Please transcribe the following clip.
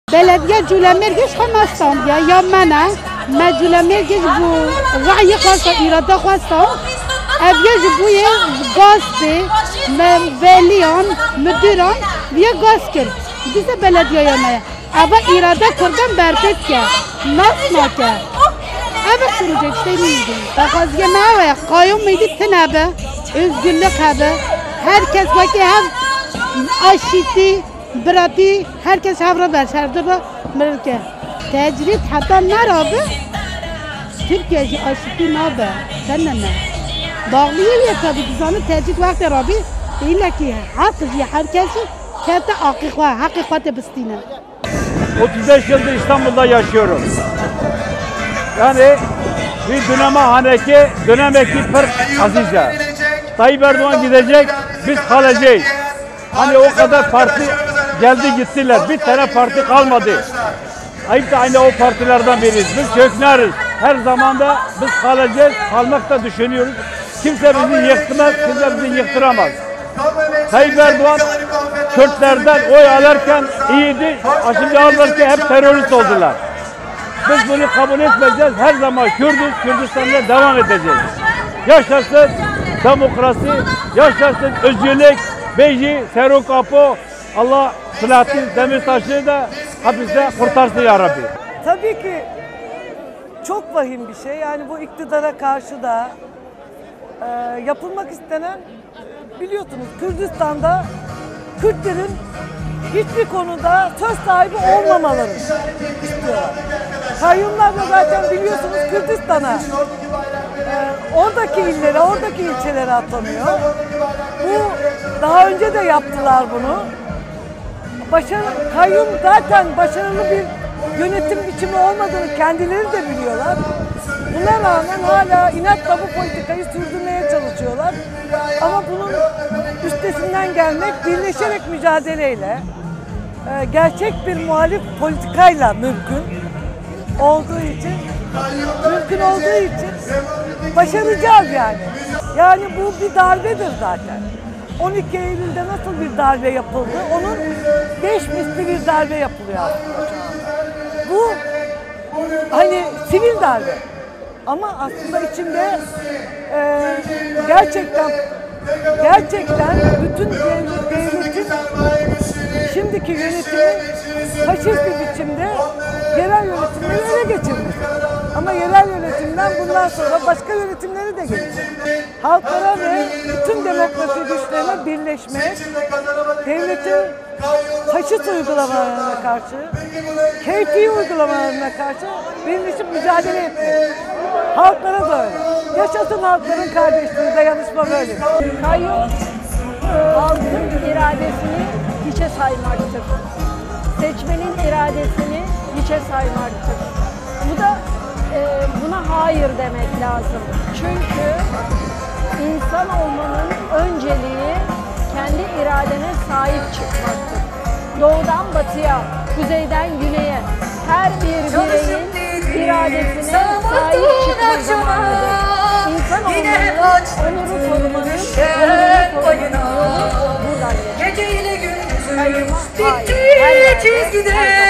belediye cülemirgeç hamastan ya mena me cülemirgeç bu ra'yi khasta irada khasta evye bu ye gazbe me veliyan müdüran diye gaz kir bize belediye yanaya ama irada kurdan berdet ke nasma ke evet sürecek işte miydi takazge meva kayyum mıydı tenabe özgürlük habe herkes vakti hem aşiti Bıraktı, herkes havra verşerdi bu mülke. Tecrit hatta ne abi? Türkiye'ci aşıkı ne abi? Sen ne? Bağlıyor ya tabii bizanın tecrit vakti abi. İlla ki herkesi kendi hakikati bistine. 35 yıldır İstanbul'da yaşıyorum. Yani bir dönemeki pır azize. Tayyip Erdoğan gidecek, biz kalacağız. Hani o kadar parti geldi gittiler. Bir tane parti kalmadı. Ayıp da aynı o partilerden biriyiz. Biz kökneriz. Her zaman da biz kalacağız. Kalmak da düşünüyoruz. Kimse bizi yıktırmaz, kimse bizi yıktıramaz. Tayyip Erdoğan Kürtlerden oy alırken iyiydi. Şimdi alırken hep terörist oldular. Biz bunu kabul etmeyeceğiz. Her zaman Kürdüz, Kürdistan'da devam edeceğiz. Yaşasın demokrasi, yaşasın özgürlük. Beyci, Seruk Kapo, Allah Selahattin Demirtaş'ı da hapiste kurtarsın ya Rabbi. Tabii ki çok vahim bir şey. Yani bu iktidara karşı da yapılmak istenen biliyorsunuz Kürdistan'da Kürtlerin hiçbir konuda söz sahibi olmamaları istiyorlar. Kayyumlar da zaten biliyorsunuz Kürdistan'a oradaki illere, oradaki ilçelere atanıyor. Bu daha önce de yaptılar bunu. Kayyum zaten başarılı bir yönetim biçimi olmadığını kendileri de biliyorlar. Buna rağmen hala inatla bu politikayı sürdürmeye çalışıyorlar. Ama bunun üstesinden gelmek birleşerek mücadeleyle, gerçek bir muhalif politikayla mümkün olduğu için başaracağız yani. Yani bu bir darbedir zaten. 12 Eylül'de nasıl bir darbe yapıldı? Onun 5 misli bir darbe yapılıyor aslında. Bu hani sivil darbe. Ama aslında içinde gerçekten bütün devletin şimdiki yönetimi faşist bir biçimde yerel yönetimleri ele geçirmiş. Ama yerel yönetimden bundan sonra başka yönetimleri de gelecek. Halklara ve bütün demokrasi güçlerine birleşmek, devletin faşist uygulamalarına karşı, keyfi uygulamalarına karşı birleşip mücadele etmek. Halklara da öyle. Yaşasın halkların kardeşliği, dayanışma böyle. Kayyum halkın iradesini hiçe saymaktır. Seçmenin iradesini hiçe saymaktır. Bu da buna hayır demek lazım. Çünkü insan olmanın önceliği kendi iradene sahip çıkmaktır. Doğudan batıya, kuzeyden güneye her bir bireyin iradesine sahip çıkma zamanıdır. İnsan olmanın, onuru korumanın, onurunu korumanın yolu buradan geçer. Kayyuma hayır. Her yerde, her zaman.